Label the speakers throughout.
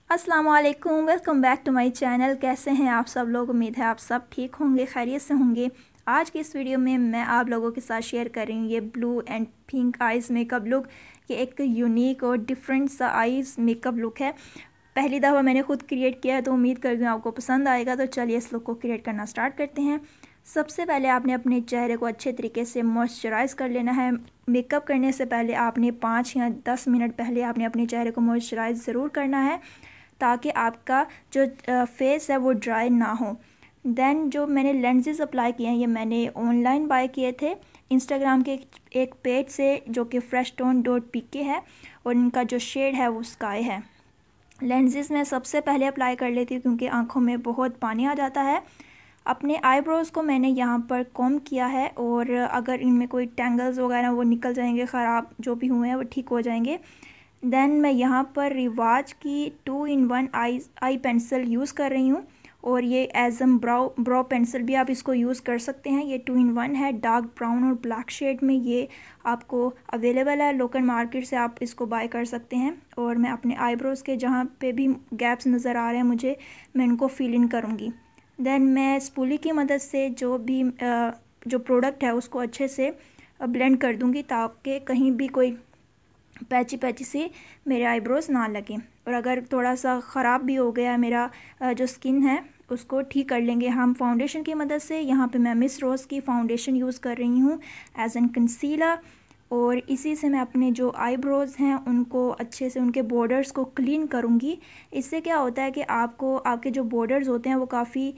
Speaker 1: अस्सलाम वालेकुम, welcome back to my channel. कैसे हैं आप सब लोग? उम्मीद है आप सब ठीक होंगे, खैरियत से होंगे। आज की इस वीडियो में मैं आप लोगों के साथ शेयर कर रही हूँ ये blue and pink eyes makeup look. ये एक यूनिक और डिफरेंट सा आइज़ मेकअप लुक है। पहली दफ़ा मैंने खुद क्रिएट किया है, तो उम्मीद करती हूँ आपको पसंद आएगा। तो चलिए इस लुक को क्रिएट करना स्टार्ट करते हैं। सबसे पहले आपने अपने चेहरे को अच्छे तरीके से मॉइस्चराइज़ कर लेना है। मेकअप करने से पहले आपने 5 या 10 मिनट पहले आपने अपने चेहरे को मॉइस्चराइज़ ज़रूर करना है, ताकि आपका जो फेस है वो ड्राई ना हो। देन जो मैंने लेंसेज अप्लाई किए हैं, ये मैंने ऑनलाइन बाय किए थे इंस्टाग्राम के एक पेज से, जो कि freshTone.pk है, और इनका जो शेड है वो स्काई है। लेंसेज मैं सबसे पहले अप्लाई कर लेती हूँ क्योंकि आँखों में बहुत पानी आ जाता है। अपने आईब्रोज़ को मैंने यहाँ पर कॉम्ब किया है, और अगर इनमें कोई टेंगल्स वगैरह वो निकल जाएंगे, ख़राब जो भी हुए हैं वो ठीक हो जाएंगे। देन मैं यहाँ पर रिवाज की 2-in-1 आई पेंसिल यूज़ कर रही हूँ, और ये एज़म ब्रो पेंसिल भी आप इसको यूज़ कर सकते हैं। ये 2-in-1 है, डार्क ब्राउन और ब्लैक शेड में ये आपको अवेलेबल है। लोकल मार्केट से आप इसको बाय कर सकते हैं। और मैं अपने आईब्रोज़ के जहाँ पे भी गैप्स नज़र आ रहे हैं मुझे, मैं इनको फिल इन करूँगी। देन मैं स्पूली की मदद से जो भी जो प्रोडक्ट है उसको अच्छे से ब्लेंड कर दूँगी, ताकि कहीं भी कोई पैची पैची से मेरे आईब्रोज़ ना लगे। और अगर थोड़ा सा ख़राब भी हो गया मेरा जो स्किन है, उसको ठीक कर लेंगे हम फाउंडेशन की मदद से। यहाँ पे मैं मिस रोज़ की फ़ाउंडेशन यूज़ कर रही हूँ एज एन कंसीलर, और इसी से मैं अपने जो आईब्रोज़ हैं उनको अच्छे से, उनके बॉर्डर्स को क्लीन करूँगी। इससे क्या होता है कि आपको आपके जो बॉर्डर्स होते हैं वो काफ़ी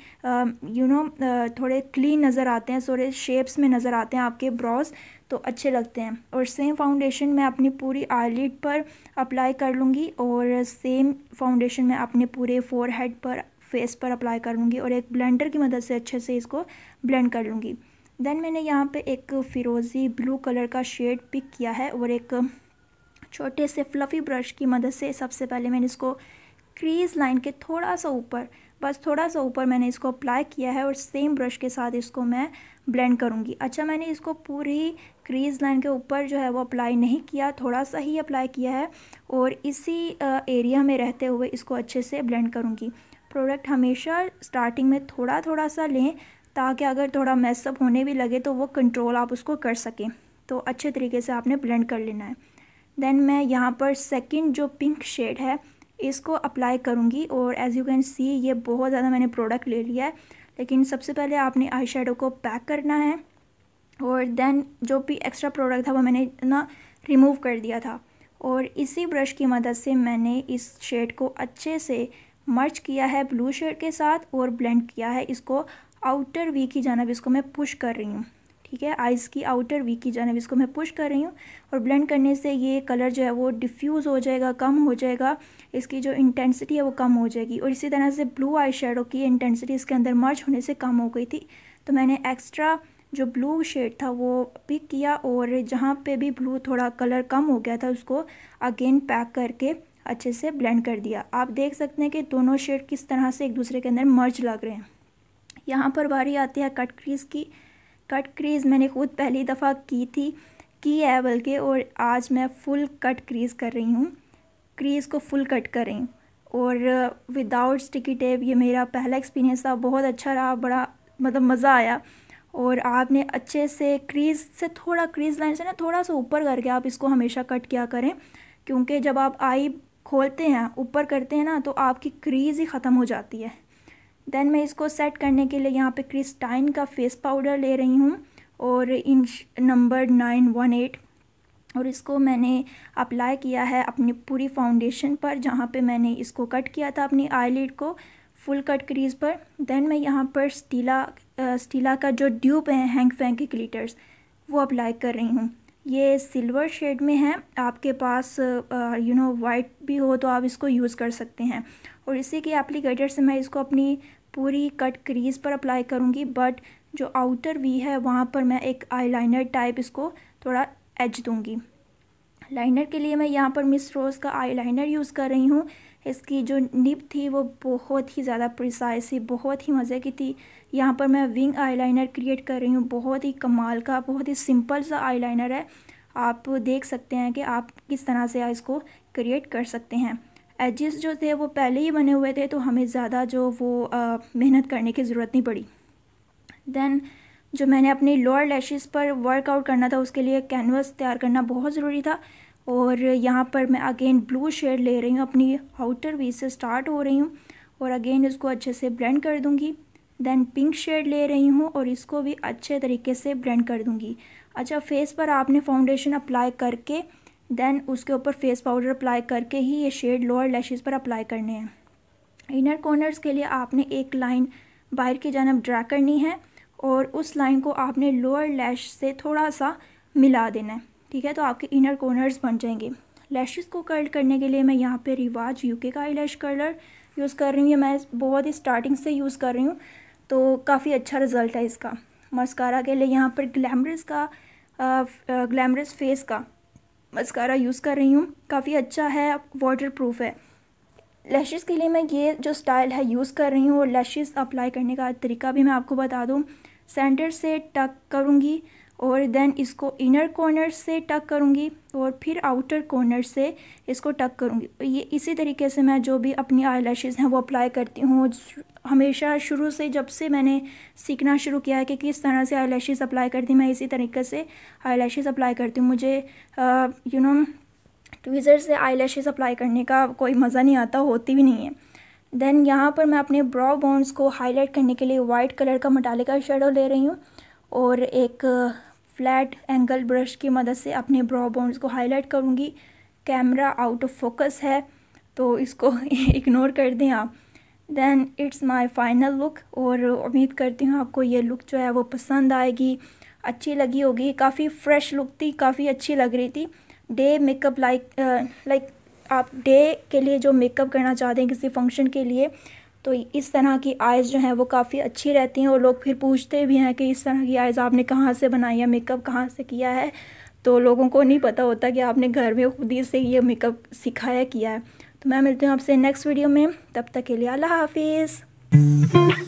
Speaker 1: थोड़े क्लीन नज़र आते हैं, थोड़े शेप्स में नज़र आते हैं आपके ब्रोज़, तो अच्छे लगते हैं। और सेम फाउंडेशन मैं अपनी पूरी आईलिड पर अप्लाई कर लूँगी, और सेम फाउंडेशन मैं अपने पूरे फोरहेड पर, फेस पर अप्लाई कर लूँगी, और एक ब्लेंडर की मदद से अच्छे से इसको ब्लेंड कर लूँगी। देन मैंने यहाँ पे एक फ़िरोज़ी ब्लू कलर का शेड पिक किया है, और एक छोटे से फ्लफ़ी ब्रश की मदद से सबसे पहले मैंने इसको क्रीज़ लाइन के थोड़ा सा ऊपर, बस थोड़ा सा ऊपर मैंने इसको अप्लाई किया है, और सेम ब्रश के साथ इसको मैं ब्लेंड करूँगी। अच्छा, मैंने इसको पूरी क्रीज़ लाइन के ऊपर जो है वो अप्लाई नहीं किया, थोड़ा सा ही अप्लाई किया है, और इसी एरिया में रहते हुए इसको अच्छे से ब्लेंड करूँगी। प्रोडक्ट हमेशा स्टार्टिंग में थोड़ा थोड़ा सा लें, ताकि अगर थोड़ा मैसअप होने भी लगे तो वो कंट्रोल आप उसको कर सकें। तो अच्छे तरीके से आपने ब्लेंड कर लेना है। देन मैं यहाँ पर सेकंड जो पिंक शेड है इसको अप्लाई करूँगी, और एज़ यू कैन सी ये बहुत ज़्यादा मैंने प्रोडक्ट ले लिया है। लेकिन सबसे पहले आपने आई शेडो को पैक करना है, और देन जो भी एक्स्ट्रा प्रोडक्ट था वो मैंने ना रिमूव कर दिया था, और इसी ब्रश की मदद से मैंने इस शेड को अच्छे से मर्ज किया है ब्लू शेड के साथ, और ब्लेंड किया है इसको आउटर वी की जानब, इसको मैं पुश कर रही हूँ। ठीक है, आइज़ की आउटर वी की जानब इसको मैं पुश कर रही हूँ, और ब्लेंड करने से ये कलर जो है वो डिफ्यूज़ हो जाएगा, कम हो जाएगा, इसकी जो इंटेंसिटी है वो कम हो जाएगी। और इसी तरह से ब्लू आई शेडो की इंटेंसिटी इसके अंदर मर्ज होने से कम हो गई थी, तो मैंने एक्स्ट्रा जो ब्लू शेड था वो पिक किया, और जहाँ पे भी ब्लू थोड़ा कलर कम हो गया था उसको अगेन पैक करके अच्छे से ब्लेंड कर दिया। आप देख सकते हैं कि दोनों शेड किस तरह से एक दूसरे के अंदर मर्ज लग रहे हैं। यहाँ पर बारी आती है कट क्रीज़ की। कट क्रीज़ मैंने खुद पहली दफ़ा की है बल्कि, और आज मैं फुल कट क्रीज़ कर रही हूँ, क्रीज़ को फुल कट कर रही हूँ, और विदाउट स्टिकी टेप। ये मेरा पहला एक्सपीरियंस था, बहुत अच्छा रहा, बड़ा मतलब मज़ा आया। और आपने अच्छे से क्रीज़ से थोड़ा, क्रीज़ लाइन से ना थोड़ा सा ऊपर करके आप इसको हमेशा कट किया करें, क्योंकि जब आप आई खोलते हैं, ऊपर करते हैं ना, तो आपकी क्रीज़ ही ख़त्म हो जाती है। देन मैं इसको सेट करने के लिए यहाँ पे क्रिस्टाइन का फेस पाउडर ले रही हूँ, और इंच नंबर 918, और इसको मैंने अप्लाई किया है अपनी पूरी फाउंडेशन पर, जहाँ पे मैंने इसको कट किया था अपनी आईलिड को फुल कट क्रीज पर। देन मैं यहाँ पर स्टीला का जो ड्यूब है हैंग फैंग के ग्लिटर्स, वो अप्लाई कर रही हूँ। ये सिल्वर शेड में है, आपके पास वाइट भी हो तो आप इसको यूज़ कर सकते हैं। और इसी के एप्लीकेटर से मैं इसको अपनी पूरी कट क्रीज़ पर अप्लाई करूँगी, बट जो आउटर वी है वहाँ पर मैं एक आईलाइनर टाइप इसको थोड़ा एज दूँगी। लाइनर के लिए मैं यहाँ पर मिस रोज़ का आईलाइनर यूज़ कर रही हूँ। इसकी जो निब थी वो बहुत ही ज़्यादा प्रिसाइज थी, बहुत ही मज़े की थी। यहाँ पर मैं विंग आईलाइनर क्रिएट कर रही हूँ, बहुत ही कमाल का, बहुत ही सिंपल सा आईलाइनर है। आप देख सकते हैं कि आप किस तरह से इसको क्रिएट कर सकते हैं। एजेस जो थे वो पहले ही बने हुए थे, तो हमें ज़्यादा जो वो मेहनत करने की ज़रूरत नहीं पड़ी। देन जो मैंने अपनी लोअर लैशेस पर वर्कआउट करना था, उसके लिए कैनवस तैयार करना बहुत ज़रूरी था। और यहाँ पर मैं अगेन ब्लू शेड ले रही हूँ, अपनी आउटर वी से स्टार्ट हो रही हूँ और अगेन इसको अच्छे से ब्लेंड कर दूँगी। देन पिंक शेड ले रही हूँ और इसको भी अच्छे तरीके से ब्लेंड कर दूँगी। अच्छा, फेस पर आपने फाउंडेशन अप्लाई करके देन उसके ऊपर फेस पाउडर अप्लाई करके ही ये शेड लोअर लैशेस पर अप्लाई करने हैं। इनर कॉर्नर्स के लिए आपने एक लाइन बाहर की जानब ड्रा करनी है और उस लाइन को आपने लोअर लैश से थोड़ा सा मिला देना है, ठीक है। तो आपके इनर कॉर्नर्स बन जाएंगे। लैशेस को कर्ल करने के लिए मैं यहाँ पे रिवाज यूके का आई लैश कर्लर यूज़ कर रही हूँ। ये मैं बहुत ही स्टार्टिंग से यूज़ कर रही हूँ, तो काफ़ी अच्छा रिज़ल्ट है इसका। मस्कारा के लिए यहाँ पर ग्लैमरस फेस का मस्कारा यूज़ कर रही हूँ, काफ़ी अच्छा है, वाटर प्रूफ है। लैशेस के लिए मैं ये जो स्टाइल है यूज़ कर रही हूँ और लैशेस अप्लाई करने का तरीका भी मैं आपको बता दूँ। सेंटर से टक करूँगी और देन इसको इनर कॉर्नर से टक करूँगी और फिर आउटर कॉर्नर से इसको टक करूँगी। ये इसी तरीके से मैं जो भी अपनी आई लैशेस हैं वो अप्लाई करती हूँ। हमेशा शुरू से जब से मैंने सीखना शुरू किया है कि किस तरह से आई लैशेस अप्लाई करती हूँ, मैं इसी तरीके से आई लैशेस अप्लाई करती हूँ। मुझे ट्विज़र से आई लैशेस अप्लाई करने का कोई मज़ा नहीं आता, होती भी नहीं है। देन यहाँ पर मैं अपने ब्रो बोन्स को हाईलाइट करने के लिए वाइट कलर का मेटालिका शेडो ले रही हूँ और एक फ्लैट एंगल ब्रश की मदद से अपने ब्रो बोन्स को हाईलाइट करूँगी। कैमरा आउट ऑफ फोकस है तो इसको इग्नोर कर दें आप। Then it's my final look और उम्मीद करती हूँ आपको ये लुक जो है वो पसंद आएगी, अच्छी लगी होगी। काफ़ी फ्रेश लुक थी, काफ़ी अच्छी लग रही थी। डे मेकअप लाइक आप डे के लिए जो मेकअप करना चाहते हैं किसी फंक्शन के लिए, तो इस तरह की आइज़ जो हैं वो काफ़ी अच्छी रहती हैं और लोग फिर पूछते भी हैं कि इस तरह की आइज़ आपने कहाँ से बनाई है, मेकअप कहाँ से किया है। तो लोगों को नहीं पता होता कि आपने घर में खुद ही से ये मेकअप सिखाया किया है। तो मैं मिलती हूँ आपसे नेक्स्ट वीडियो में, तब तक के लिए अल्लाह हाफिज़।